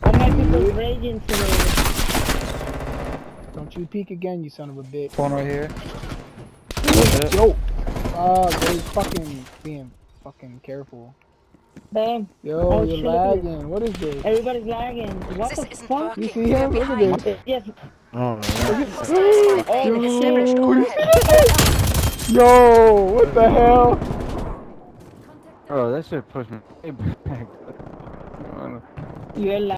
All my people's raging today. Don't you peek again, you son of a bitch. One right here. Yo! Oh, they fucking being fucking careful. Bam. Yo, Oh, you're shit, look at lagging. What is this? Everybody's lagging. What This the isn't fuck? working. You see him? Look at this. Yes. Oh, Hostiles Oh, UAV shit. established Yo, overhead. yo, what the hell? Bro, that shit pushed me way back. You're